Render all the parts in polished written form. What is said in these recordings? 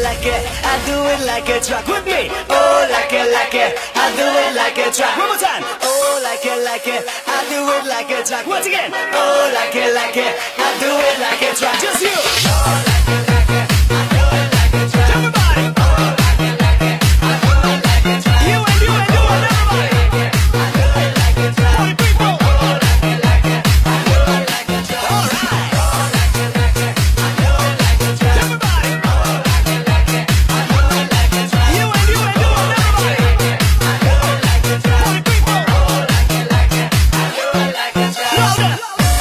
like it, I do it like a track with me. Oh, like it, I do it like a track. One more time. Oh, like it, I do it like a track. Once again. Oh, like it, I do it like a track. Just you. Oh, like it, I do it like a track. Everybody. Oh, like it, I do it like a track. You and everybody. I do it like a track. 40 people. Oh, like it, I do it like a track. All right. Oh, like it, I do it like a track. Everybody. Oh, like it, I do it like a track. You and everybody. I do it like a track. 40 people. Oh, like it, I do it like a track. Louder.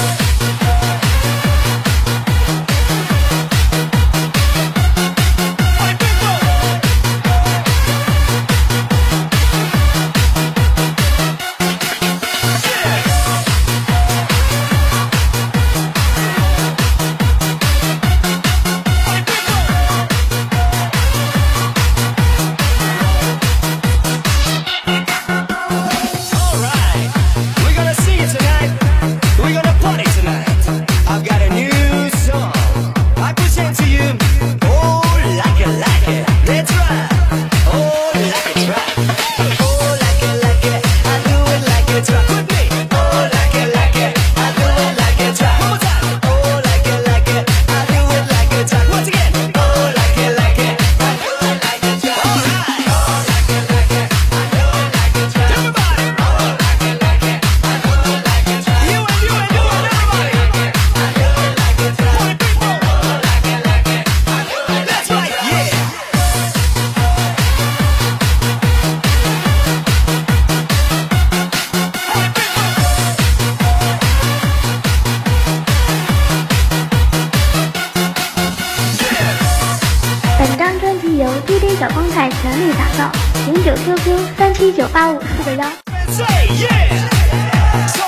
本张专辑由 DJ 小光台全力打造，09QQ379541。